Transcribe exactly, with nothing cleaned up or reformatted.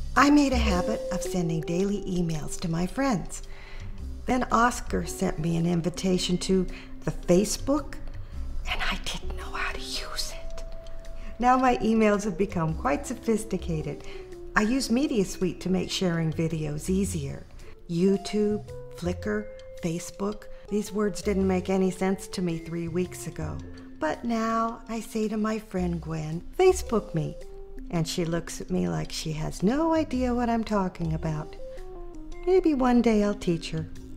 I made a habit of sending daily emails to my friends. Then Oscar sent me an invitation to the Facebook, and I didn't know how to use it. Now my emails have become quite sophisticated. I use Media Suite to make sharing videos easier. YouTube, Flickr, Facebook, these words didn't make any sense to me three weeks ago. But now I say to my friend Gwen, Facebook me. And she looks at me like she has no idea what I'm talking about. Maybe one day I'll teach her.